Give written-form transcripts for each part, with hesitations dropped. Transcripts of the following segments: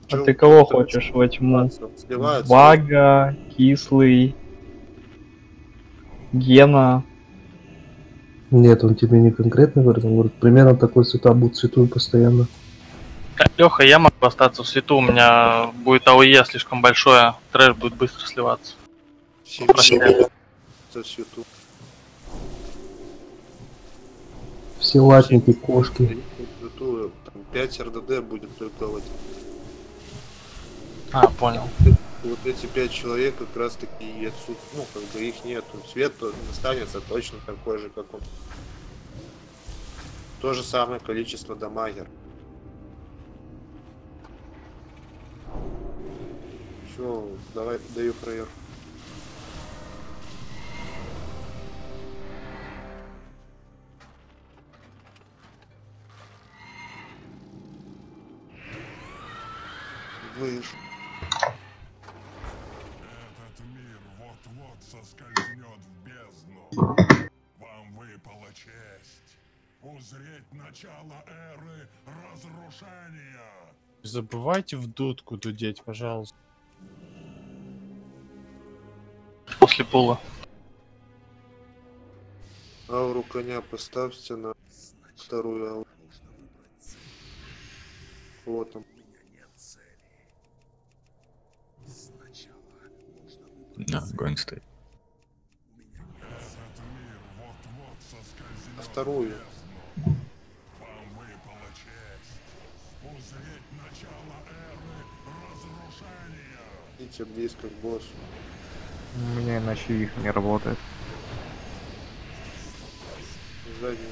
А ты кого хочешь во тьму? Вага, Кислый, Гена. Нет, он тебе не конкретно говорит, он говорит, примерно такой цвета будет святой постоянно. Леха, я могу остаться в свету, у меня будет АОЕ слишком большое, трэш будет быстро сливаться. Все латники, кошки. 5 РДД будет только вот. А, понял. Вот эти 5 человек как раз таки и отсюда, ну, как бы их нету. Свет останется точно такой же, как он. То же самое количество дамагер. Все, давай, даю фраер. Выше. Этот мир вот-вот соскользнет в бездну. Вам выпала честь узреть начало эры разрушения. Не забывайте в дудку дудеть, пожалуйста. После пула. Ауру коня поставьте на вторую ауру. Вот он. Да, going стоит. На вторую. Вам выпала честь узреть начало эры разрушения. Идите близко к боссу. У меня иначе их не работает. Задний.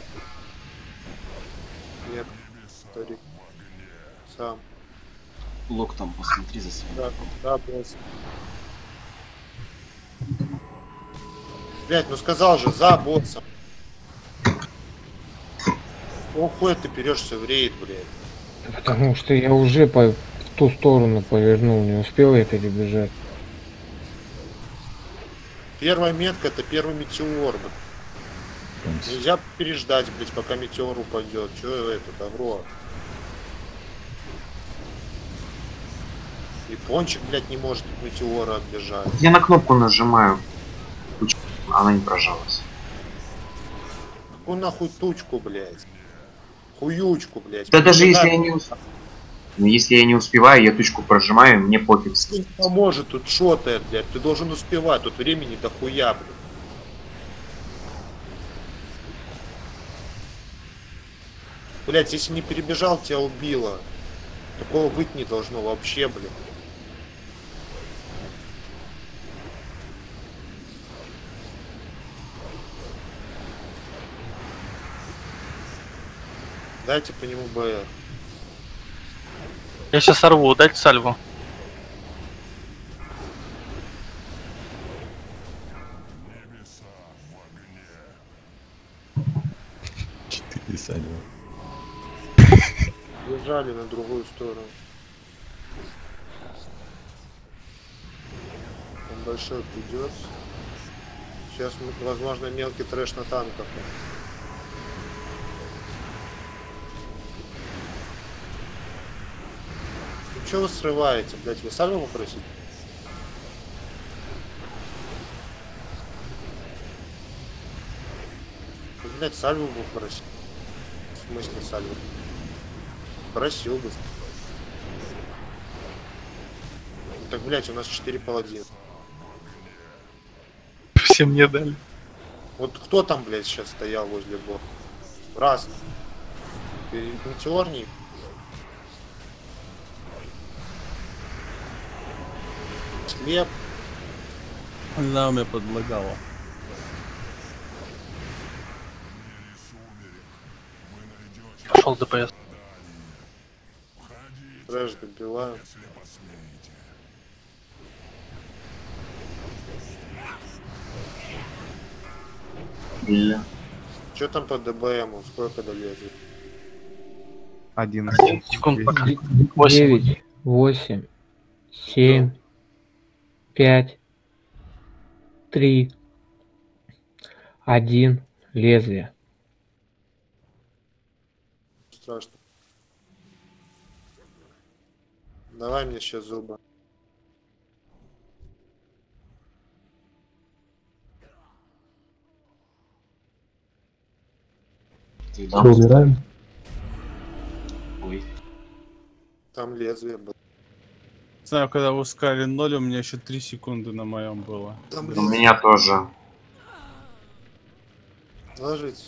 Нет, старик. Сам. Лок там, посмотри за себя. Да, босс. Блять, ну сказал же, за боссом. Охуй ты перешься в рейд, блядь. Потому что я уже в ту сторону повернул, не успел я перебежать. Первая метка это первый метеор, блядь. Нельзя переждать, блядь, пока метеор упадет. Че это, добро? И пончик, блядь, не может от метеора отбежать. Я на кнопку нажимаю. Она не прожалась. Какую нахуй тучку, блядь? Хуючку, блядь. Да даже если я не успеваю. Но если я не успеваю, я тучку прожимаю, мне пофиг. Не поможет, тут шотает, блядь. Ты должен успевать, тут времени дохуя, блядь. Блядь, если не перебежал, тебя убило. Такого быть не должно вообще, блядь. Дайте по нему БР. Я сейчас сорву, дайте сальву. Четыре сальва. Бежали на другую сторону. Он большой придет. Сейчас, возможно, мелкий трэш на танках. Ну что вы срываете, блядь? Вы сами попросите? Блядь, сальву бы просить. В смысле сальву? Просил бы. Так, блядь, у нас 4 паладина. Всем не дали. Вот кто там, блядь, сейчас стоял возле босса? Раз. Ты метеорник? Слеп. Она у меня подлагала. Пошел ДПС. Трэш добиваю. Или... Че там по ДБМу? Сколько долезет? 11 секунд пока. 9, 8, 7, 5, 3, 1, лезвие. Страшно. Давай мне сейчас зубы. Что, умираем? Ой. Там лезвие было. Знаю, когда вы сказали 0, у меня еще 3 секунды на моем было. Там У лезвие. меня тоже. Ложись.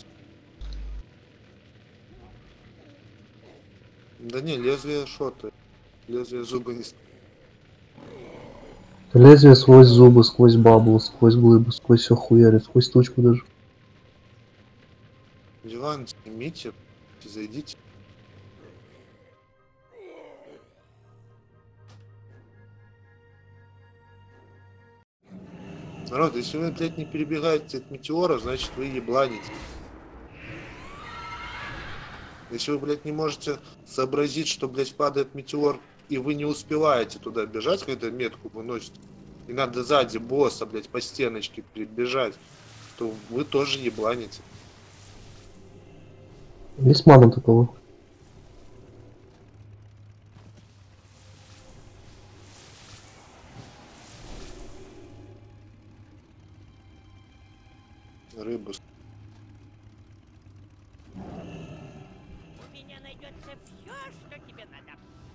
Да не, лезвие шоты. Лезвие зубы не... Лезвие сквозь зубы, сквозь баблу, сквозь глыбу, сквозь все хуярит, сквозь тучку даже. Диван снимите, зайдите. Народ, если вы, блядь, не перебегаете от метеора, значит вы ебланите. Если вы, блядь, не можете сообразить, что, блядь, падает метеор, и вы не успеваете туда бежать, когда метку выносите, и надо сзади босса, блядь, по стеночке перебежать, то вы тоже ебланите. Есть мана такого? Рыбу. У меня найдется все, что тебе надо.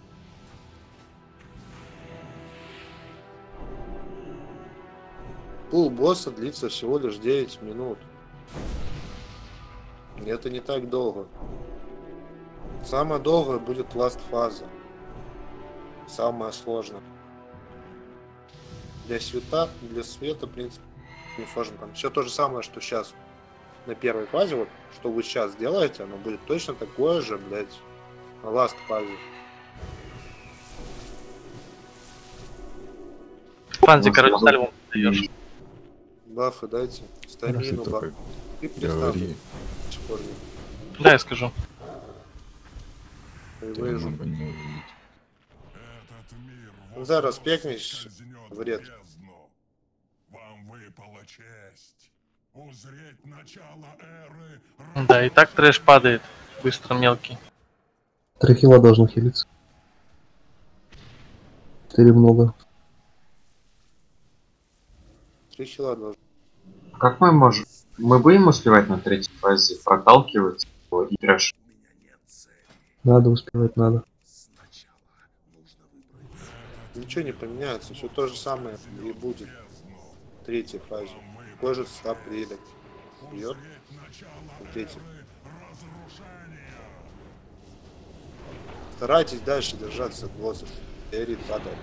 Пул босса длится всего лишь 9 минут. И это не так долго. Самое долгое будет ласт фаза. Самое сложное. Для света, в принципе, не сложно. Там все то же самое, что сейчас на первой фазе. Вот что вы сейчас делаете, оно будет точно такое же, блядь, на ласт фазе. Фанзи, короче, сальвом даешь. Бафы дайте. Стамину, баф. И Говори. Да, я скажу. Я могу не увидеть. Зараз пекнешь вред. Вам выпала честь узреть начало эры. Да, и так трэш падает. Быстро, мелкий. 3 хила должно хилиться. 4 много. 3 хила должен. Как мы можем? Мы будем успевать на третьей фазе проталкивать его и трэш? Надо успевать, надо. Ничего не поменяется, все то же самое и будет в третьей фазе. Такой же стап приедет. Бьет в третьей. Старайтесь дальше держаться от боссов. Эрит падает.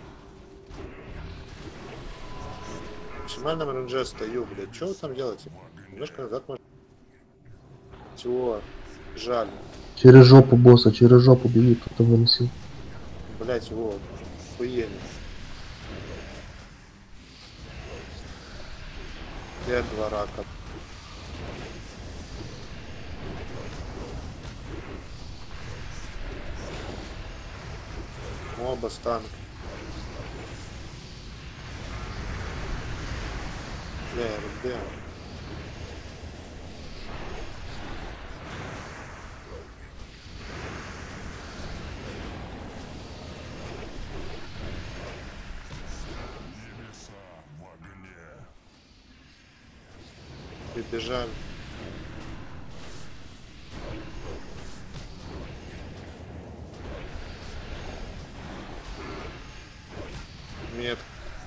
В максимальном рейнже стою, блядь. Что вы там делаете? Немножко назад можно. Чего? Жаль. Через жопу босса, через жопу беги, кто там выносил. Блять, вот. Хуели. 5-2 рака. Моба станк. Бля, ребят. Прибежали. Мет.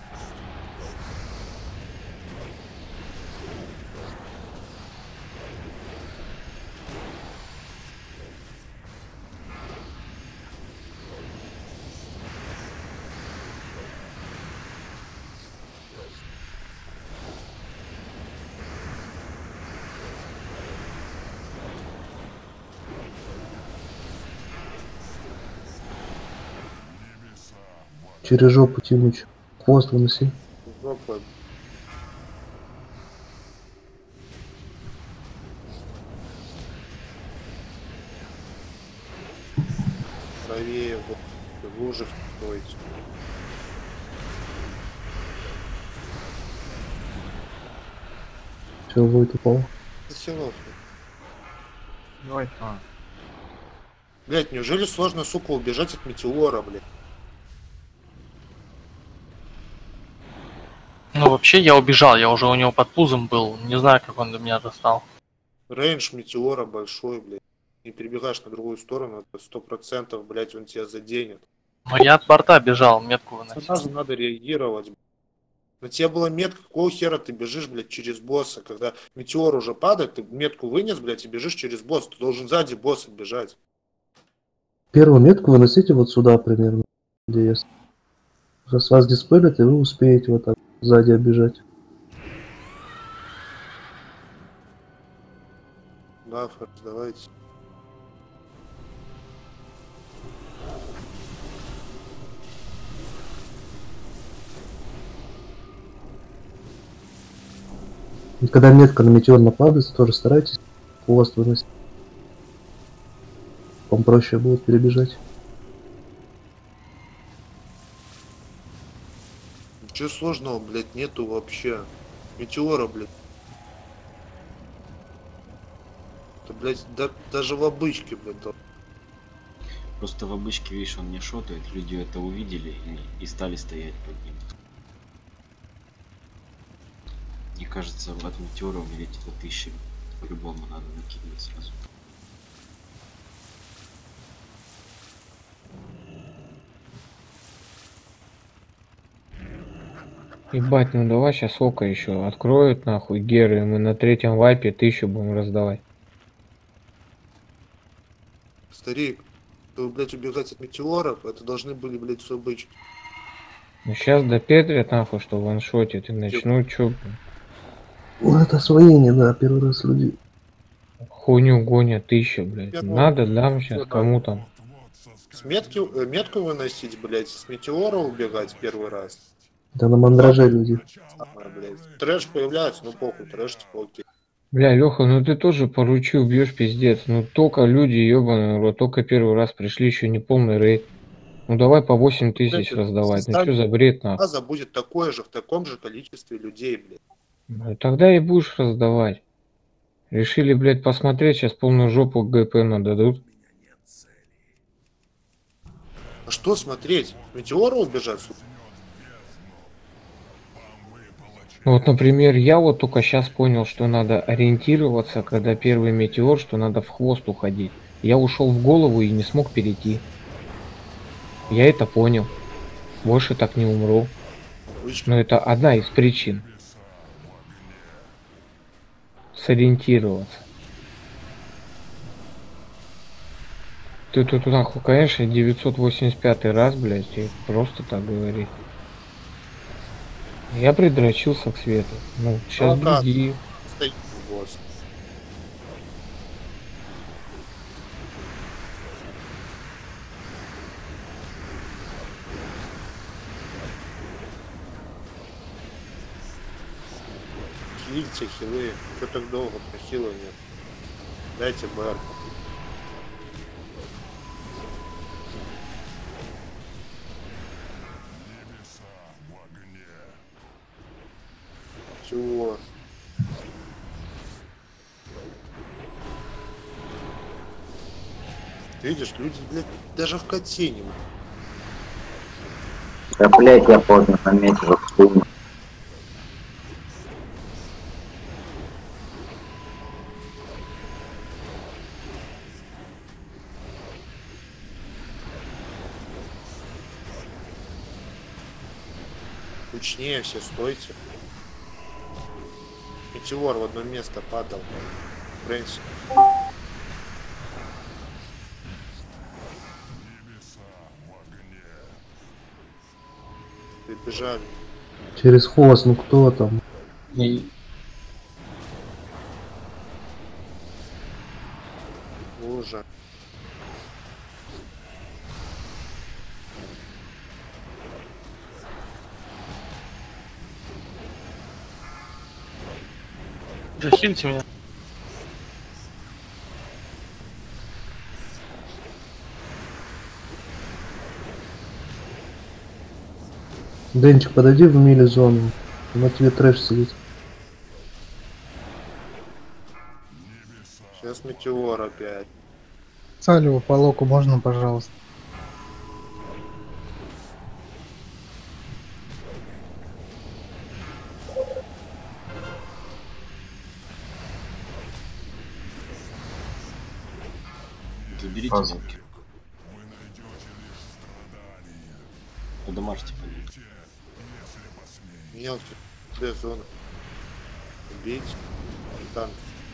Через жопу тянуть. Хвост выноси. Жопа. Правее, вот, в лужах строить. Все, Войт упал. Силов. Давай, Блять, неужели сложно, сука, убежать от метеора, блядь? Ну, вообще, я убежал, я уже у него под пузом был. Не знаю, как он до меня достал. Рейндж метеора большой, блядь. Не перебегаешь на другую сторону, это 100%, блядь, он тебя заденет. Но я от борта бежал, метку выносил. Сразу надо реагировать, блядь. На тебе была метка, какого хера ты бежишь, блядь, через босса? Когда метеор уже падает, ты метку вынес, блядь, и бежишь через босса. Ты должен сзади босса бежать. Первую метку выносите вот сюда примерно, где я. Раз вас диспелят, и вы успеете вот так сзади оббежать. Да, Ферзь, давайте. И когда метка на метеор нападает, тоже старайтесь хвост выносить. Вам проще будет перебежать. Ничего сложного, блядь, нету вообще. Метеора, блядь. Это, блядь, даже в обычке, блядь. Просто в обычке, видишь, он не шотает, люди это увидели и стали стоять под ним. Мне кажется, от метеора умереть это 1000. По-любому надо накидывать сразу. Ебать, ну давай сейчас око еще откроют нахуй геры, и мы на 3-м вайпе 1000 будем раздавать. Старик, вы, блядь, убегать от метеоров, это должны были, блядь, все обычки. Ну сейчас допетрят нахуй, что ваншотит и начнут чё. Ну это освоение, да, первый раз люди. Хуйню гонят 1000, блядь. Я Надо, думаю, дам сейчас да. кому там. С метку выносить, блядь, с метеора убегать первый раз. Да на мандраже люди. Блядь. Трэш появляется, ну похуй, трэш, типа, окей. Бля, Леха, ну ты тоже по ручью бьешь, пиздец. Ну только люди, ебаный рот, только первый раз пришли, еще не полный рейд. Ну давай по 8000 раздавать. Ну что за бред нахуй? База будет такое же, в таком же количестве людей, блядь. Ну, тогда и будешь раздавать. Решили, блядь, посмотреть, сейчас полную жопу ГП нададут. А что смотреть? Метеора убежать? Ну вот, например, я вот только сейчас понял, что надо ориентироваться, когда первый метеор, что надо в хвост уходить. Я ушел в голову и не смог перейти. Я это понял. Больше так не умру. Но это одна из причин. Сориентироваться. Ты тут нахуй, конечно, 985 раз, блядь, и просто так говорит. Я придрочился к свету. Ну, сейчас другие. Стоит босс. Хильте, хилы. Что так долго про хила нет? Дайте БР. Чего? Ты видишь, люди, блядь, даже в коте не могут. Да, блядь, я поздно заметил, вспомнил. Кучнее все, стойте. Метеор в одно место падал. Фрэнсис. Прибежали. Через хвост, ну кто там? Лужа. Захильте меня. Денчик, подойди в мили зону. На тебе трэш сидит. Сейчас метеор опять. Салю, по локу можно, пожалуйста? берите фазы. волки. Куда маршите пойдите. Мелкий. Где зона? Убить. Танк.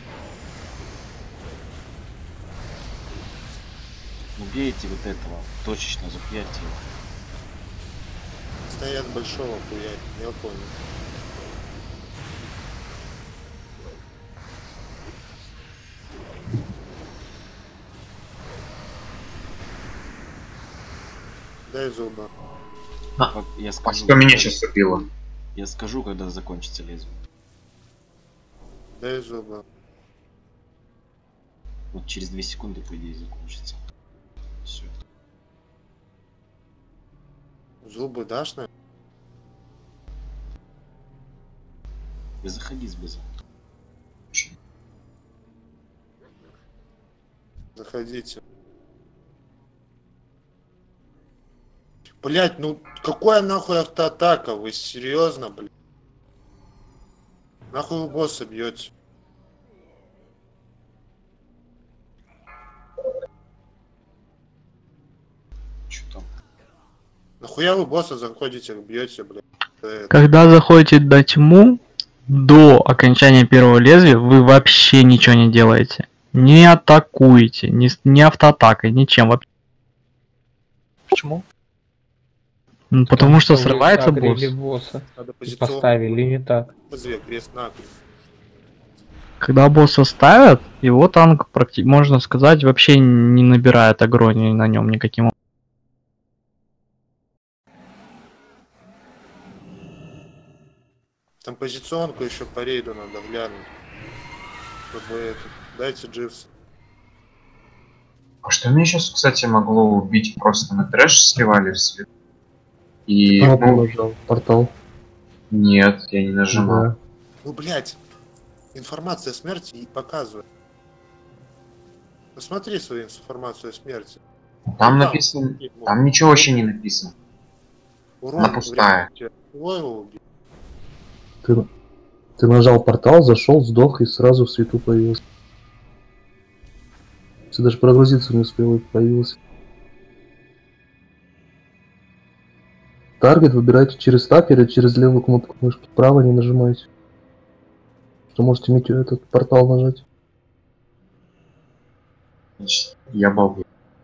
Убейте вот этого. Точечно захуярьте его. Стоят большого хуя. Мелкого. Дай зуба. Я скажу, что меня сейчас убило? Я скажу, когда закончится лезвие. Дай зуба. Вот через 2 секунды, по идее, закончится. Все. Зубы дашь, наверное? Да заходи с база. Заходите. Блять, ну какая нахуй автоатака? Вы серьезно, блядь? Нахуй вы босса бьете? Что там? Нахуя вы босса заходите, бьете, блядь? Когда заходите до тьму, до окончания первого лезвия, вы вообще ничего не делаете. Не атакуете, не автоатакой, ничем вообще. Почему? Ну, потому что вы срывается загрели босс. босса Надо и позиционно. поставили не так. Крест нахуй. Когда босса ставят, его танк, можно сказать, вообще не набирает агронии на нем никаким образом. Там позиционку еще по рейду надо глянуть. Чтобы это... Дайте дживс. А что меня сейчас, кстати, могло убить? Просто на трэш сливали в свет. И... нажал портал. Нет, я не нажимал. Да. Ну, блядь. Информация о смерти и показывает. Посмотри свою информацию о смерти. Там написано... Там ничего вообще не написано. Она пустая. Ты нажал портал, зашел, сдох и сразу в свету появился. Ты даже прогрузиться не успел, и появился. Таргет выбирайте через тап или через левую кнопку мышки. Право не нажимайте. Что можете этот портал нажать. Я балбу.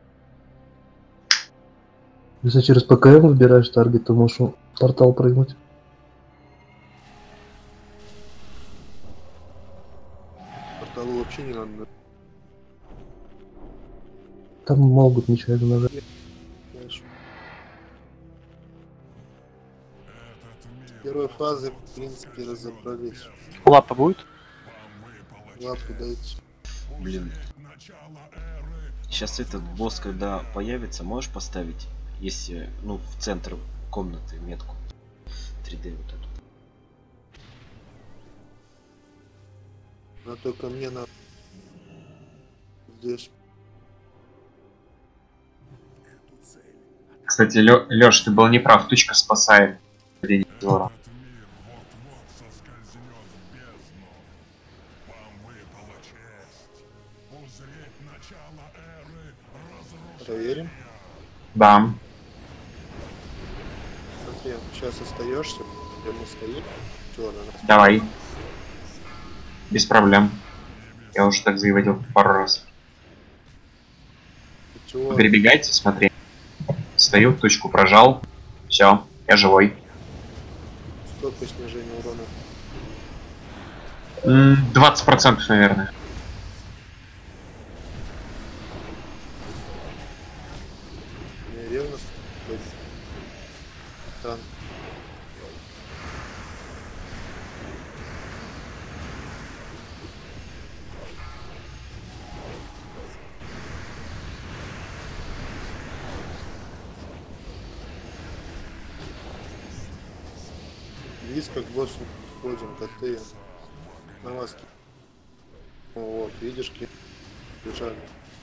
Если через ПКМ выбираешь таргет, то можешь портал прыгнуть. Порталу вообще не надо. Там могут нечаянно нажать. С первой фазы, в принципе, разобрались. Лапа будет? Лапу дайте. Блин. Сейчас этот босс, когда появится, можешь поставить, если, ну, в центр комнаты метку 3D вот эту. Но только мне надо здесь. Кстати, Лёш, ты был неправ, тучка спасает. Проверим. Да. Смотри, сейчас остаешься, где мы стоим. Давай. Без проблем. Я уже так заводил пару раз. Перебегайте, смотри. Стою, точку прожал. Все, я живой. Сколько снижения урона? 20%, наверное. Ревность. Танк. Близко к боссу подходим, коты на маске. Вот, видишь, бежали.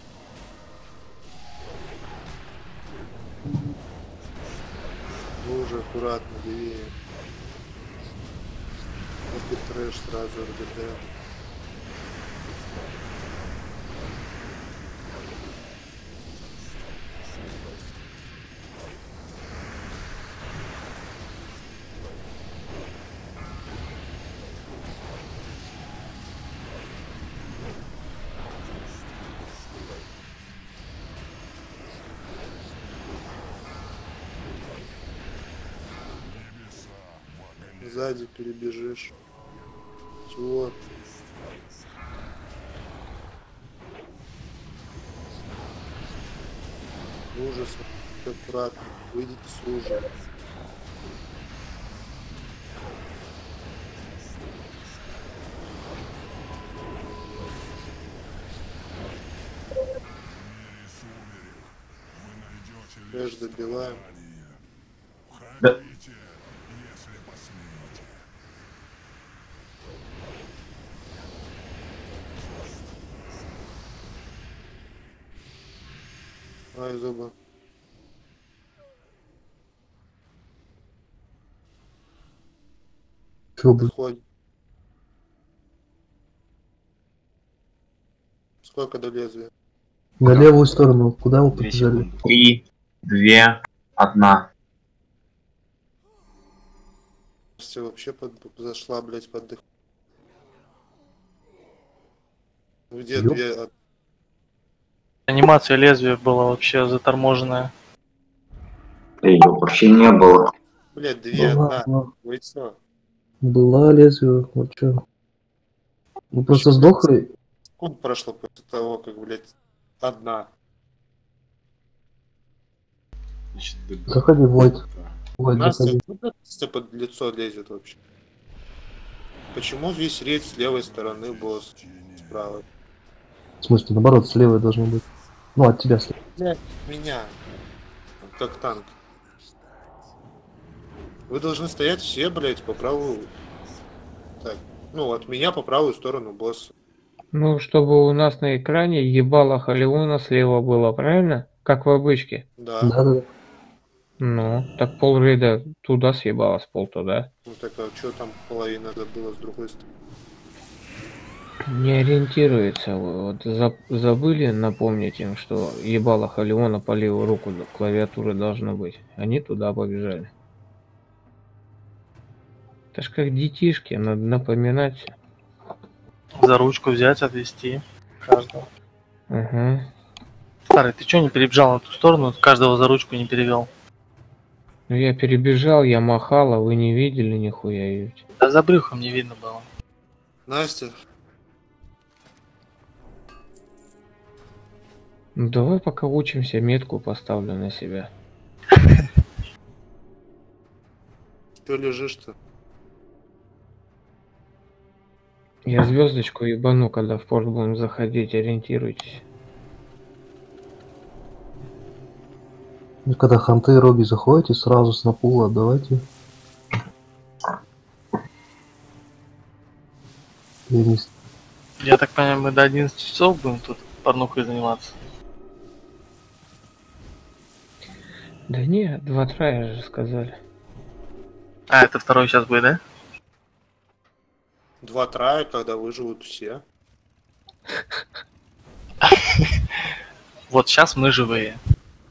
Вы уже аккуратно, левее. Вот и трэш сразу РДД. Сзади перебежишь. Чего? Ужас. Аккуратно. Выйдите с оружием. Трэш добиваем. Да. Ай, зуба. Чё, блин? Ходим. Сколько до лезвия? На левую сторону. Куда вы 2 побежали? секунды. 3, 2, 1. Все вообще зашла, блять, под дых. Где Ёп. две? Анимация лезвия была вообще заторможенная. Ее вообще не было. Блять, две, Была, одна. Вы что? была лезвие, вот чё. Вы просто сдохли. Сколько прошло после того, как, блять, одна? Значит, Заходи, Войт. Войт, Настя, заходи. куда Настя под лицо лезет вообще? Почему весь рейд с левой стороны, босс с правой? В смысле, наоборот, с левой должно быть. Ну, от тебя слева. Блять, меня. Как танк. Вы должны стоять все, блять, по правую. Так, ну, от меня по правую сторону босса. Ну, чтобы у нас на экране ебало Халиона слева было, правильно? Как в обычке. Да. Да. Ну, так пол рейда туда съебалось, пол туда. Ну так, а что там половина было с другой стороны? Не ориентируется. Вот забыли напомнить им, что ебало Халиона по левую руку клавиатуры должно быть. Они туда побежали. Это ж как детишки, надо напоминать. За ручку взять, отвести каждого. Угу. Старый, ты чё не перебежал на ту сторону? Каждого за ручку не перевел. Ну я перебежал, я махал, а вы не видели нихуя ведь. Да за брюхом не видно было. Настя, Ну давай пока учимся, метку поставлю на себя. что лежишь-то? Я звездочку ебану, когда в порт будем заходить, ориентируйтесь. И когда ханты и роги заходите, сразу с напула отдавайте. Я так понимаю, мы до 11 часов будем тут порнухой заниматься. Да не, 2 трая же сказали. А, это второй сейчас будет, да? 2 трая, когда выживут все. Вот сейчас мы живые.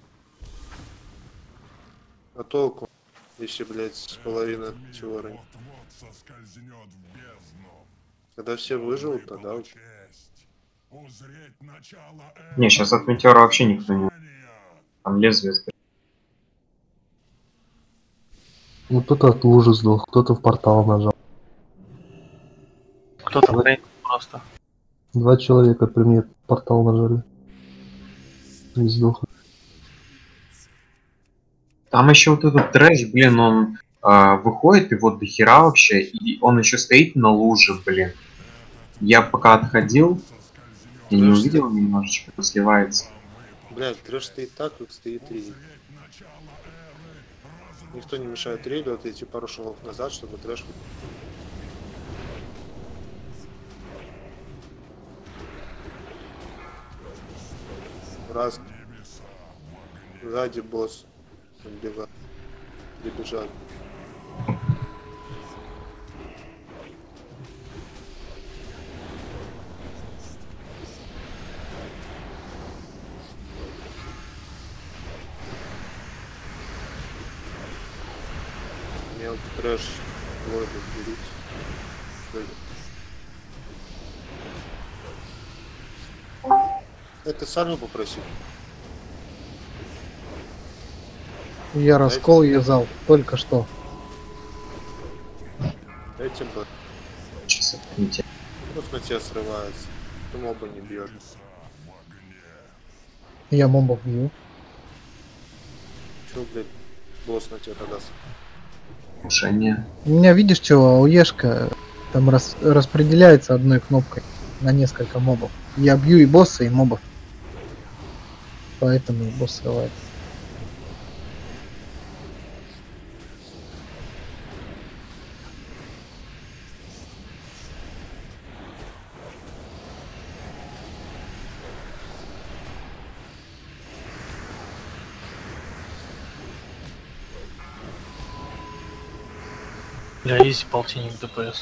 А толку, если, блядь, с половины теории. Когда все выживут, тогда уж. Не, сейчас от метеора вообще никто не... Там лезвие стоит. Ну кто-то от лужи сдох, кто-то в портал нажал. Кто-то в просто. 2 человека при мне портал нажали. И сдохли. Там еще вот этот трэш, блин, он выходит, и вот дохера вообще, и он еще стоит на луже, блин. Я пока отходил, я не увидел немножечко, сливается. Блядь, трэш стоит так, как стоит рейд. Никто не мешает рейду отойти пару шагов назад, чтобы трэш... Раз. Сзади босс. Отбегает. Прибежали. Мелкий трэш. Лойду берите. Это сами попросил. Я раскол вязал только что. Эти бы. Просто на тебя срывается. Ты моба не бьешь. Я мобов бью. Чё, блядь, босс на тебя тогда? Решение. У меня, видишь, что УЕшка там распределяется одной кнопкой на несколько мобов. Я бью и босса, и мобов. Поэтому и босс срывает. Бля, изи полтинник ДПС.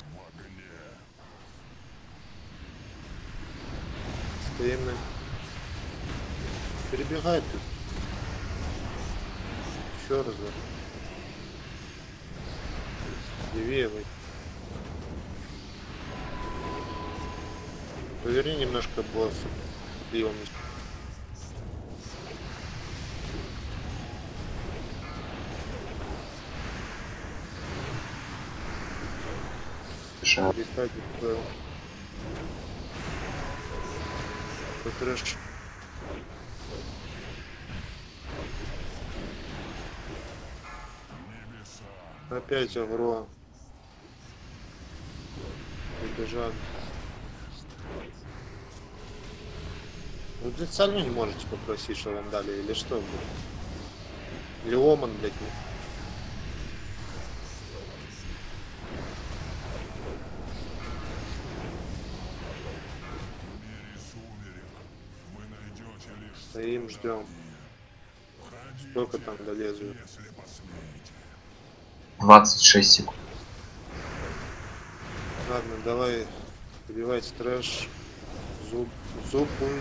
Стоим на... Перебегай тут. Еще раз, да. Левее вы. Поверни немножко босса. Левым. Летать был. Трэш. Опять агро. Убежал. Вы, блядь, сами не можете попросить, что вам дали, или что, блядь? Или Оман, блядь, не? Стоим, ждем. Сколько там до лезвия? 26 секунд. Ладно, давай убивать трэш. Зубы.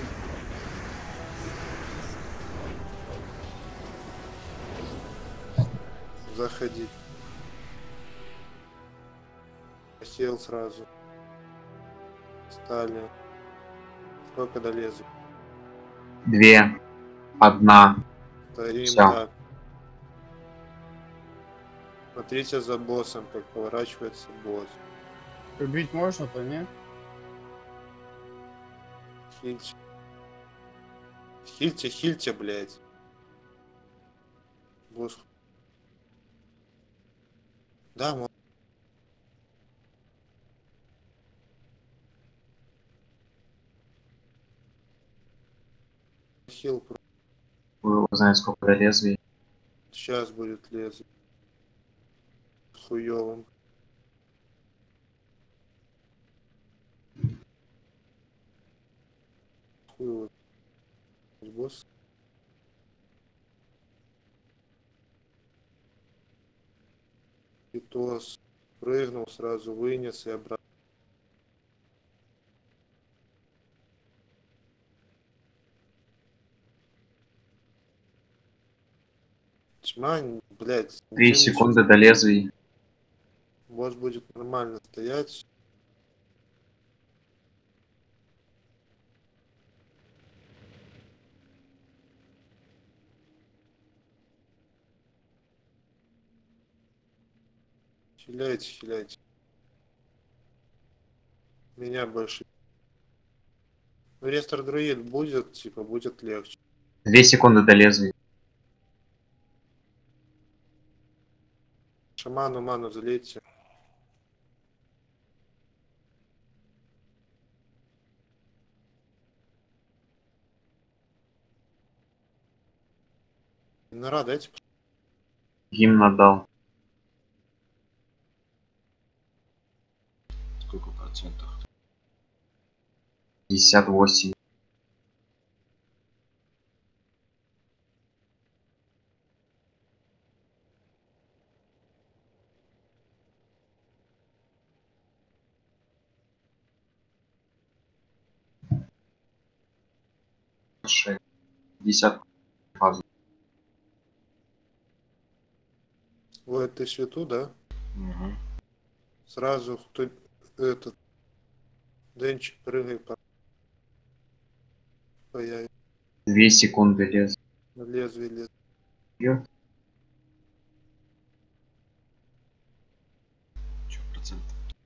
Заходи. Сел сразу. Стали. Сколько до лезвия? 2, 1. Стоим Всё. так. Смотрите за боссом, как поворачивается босс. Убить можно-то, не? Хильте. Хильте, хильте, блядь. Босс. Да, можно. Хил. Вы узнаете, сколько до лезвий. Сейчас будет лезвие. Хуёвым. Хуёвый. Босс. Питос. Прыгнул, сразу вынес и обратно. Тьма, блядь. 3 секунды до лезвий. Босс будет нормально стоять. Хиляйте, хиляйте. Меня больше. Рестор друид будет, типа, будет легче. 2 секунды до лезвий. Шаману ману залейте. Нора дайте. Гимн отдал. Сколько процентов? 58. Шесть. 50 фазу. Ой, ты свету, да? Угу. Сразу кто этот Денчик прыгай по появится. 2 секунды лез. На лезвие лез. Бьет. Че процент?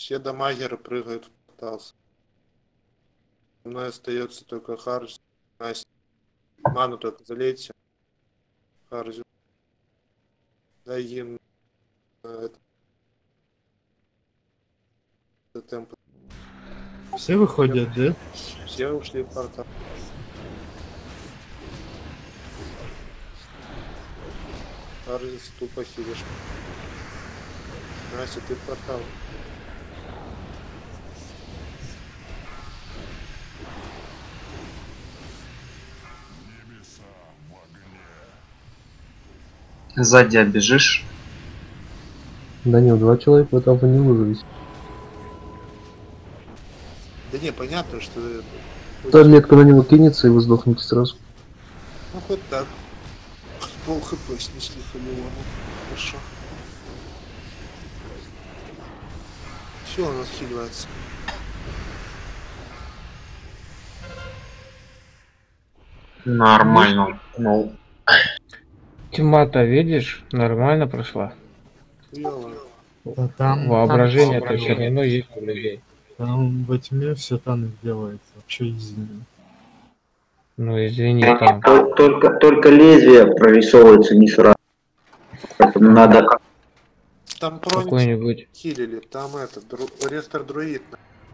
Все дамагеры прыгают в портал. Со мной остается только Харж. Настя. Ману только залейте. Харзю. Дай им это темп. Все выходят, да? Все ушли в портал. Харзис тупо хилишь. Настя, ты в портал. Сзади оббежишь? Данил, 2 человека там не выживись. Да не, понятно, что... Та метка на него кинется, и вы сдохнете сразу. Ну хоть так. Пол хп снесли Халиона. Хорошо. Все у нас хиливается. Нормально. Ну. Тьма-то, видишь, нормально прошла. Да там... Воображение-то все равно есть у людей. Там во тьме все танк делается. Вообще извини. Ну извини, там... Только лезвие прорисовывается не сразу. Поэтому надо... Там какой-нибудь... хилили, там рестор друид.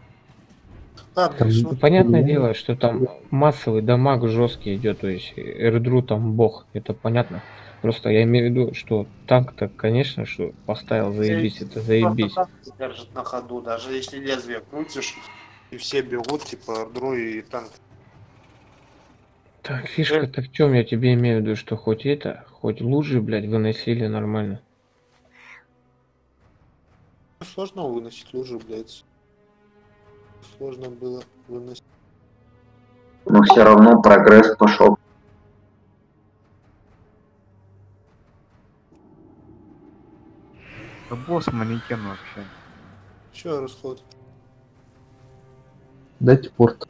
Ну, понятное дело, что там массовый дамаг жесткий идет, то есть Эрдру там бог, это понятно. Просто я имею в виду, что танк-то, конечно, что поставил заебись, это заебись. Держит на ходу, даже если лезвие крутишь, и все бегут, типа Эрдру и танк. Так, фишка-то в чем, я тебе имею в виду, что хоть лужи, блядь, выносили нормально. Сложно выносить лужи, блядь. Сложно было выносить. Но все равно прогресс пошел. Да босс манекен вообще. Че расход? Дайте порт.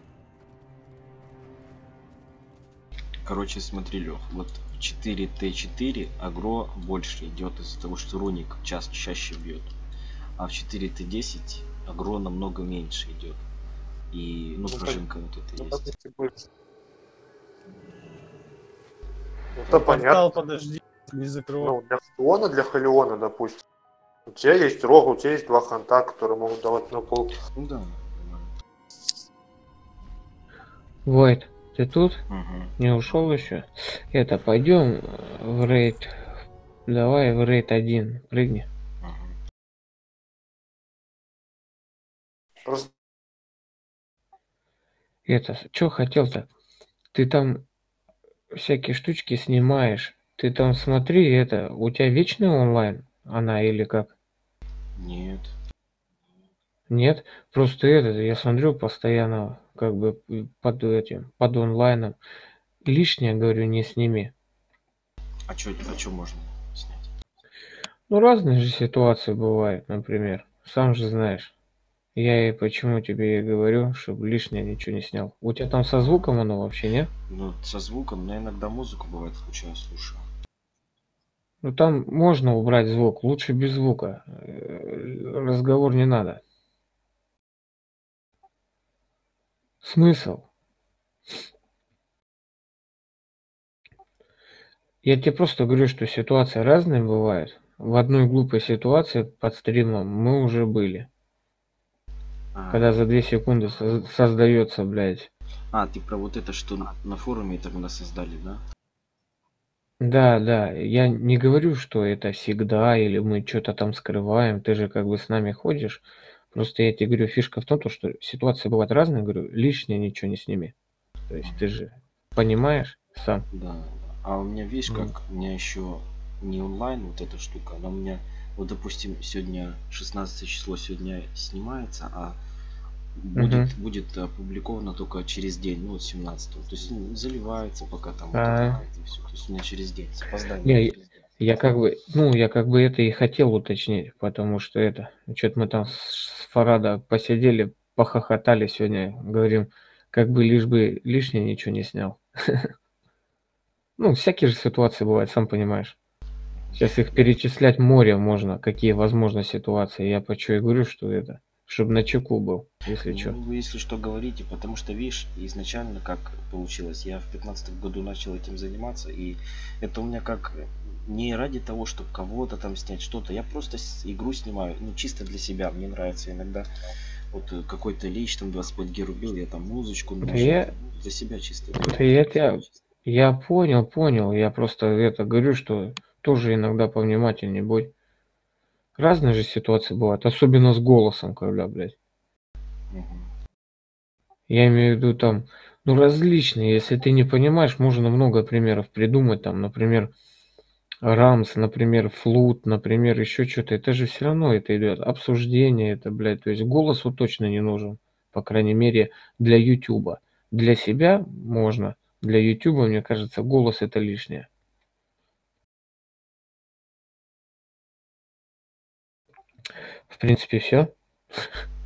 Короче, смотри, Лёх, вот в 4Т4 агро больше идет из-за того, что руник чаще бьет. А в 4Т10 агро намного меньше идет. И, ну, пружинка вот это есть. Это понятно. Подожди, не закрывай. Ну, для Халиона, допустим. У тебя есть рог, у тебя есть 2 ханта, которые могут давать на пол. Ну да. Войт, ты тут? Угу. Не ушел еще? Это, пойдем в рейд. Давай в рейд 1, прыгни. Это, что хотел-то? Ты там всякие штучки снимаешь. Ты там смотри, это, у тебя вечный онлайн? Она или как? Нет. Нет? Просто это, я смотрю постоянно, как бы под онлайном. Лишнее, говорю, не сними. А чё можно снять? Ну, разные же ситуации бывают, например. Сам же знаешь. Я и почему тебе и говорю, чтобы лишнее ничего не снял. У тебя там со звуком оно вообще, нет? Ну, со звуком, но иногда музыку бывает включаю, слушаю. Ну, там можно убрать звук, лучше без звука. Разговор не надо. Смысл? Я тебе просто говорю, что ситуации разные бывают. В одной глупой ситуации под стримом мы уже были. Когда за 2 секунды создается, блядь. А, ты про вот это, что на форуме тогда создали, да? Да, я не говорю, что это всегда, или мы что-то там скрываем, ты же как бы с нами ходишь. Просто я тебе говорю, фишка в том, что ситуации бывают разные, говорю, лишнее ничего не сними. То есть ты же понимаешь сам. Да. А у меня, видишь, как у меня еще не онлайн вот эта штука, она у меня, вот допустим, сегодня 16 число сегодня снимается, а будет опубликовано только через день, ну, 17. То есть заливается пока там и все. То есть у меня через день с опозданием. Я как бы это и хотел уточнить, потому что это, что-то мы там с Фарада посидели, похохотали сегодня, говорим, как бы лишь бы лишнее ничего не снял. Ну, всякие же ситуации бывают, сам понимаешь. Сейчас их перечислять море можно, какие возможны ситуации. Я почему и говорю, что чтобы на чеку был, если что. Ну, вы если что говорите, потому что, видишь, изначально как получилось, я в 15 году начал этим заниматься, и это у меня как не ради того, чтобы кого-то там снять что-то, я просто игру снимаю, ну, чисто для себя, мне нравится иногда, вот какой-то лич там 25 Г рубил, я там музычку Да наложил, я, для себя чисто. да я понял, я просто это говорю, что тоже иногда повнимательнее будь. Разные же ситуации бывают, особенно с голосом, когда, блядь. Я имею в виду там, ну, различные, если ты не понимаешь, можно много примеров придумать, там, например, рамс, например, флут, например, еще что-то, это же все равно это идет обсуждение, это, блядь, то есть голос вот точно не нужен, по крайней мере, для ютуба. Для себя можно, для ютуба, мне кажется, голос это лишнее. В принципе, все.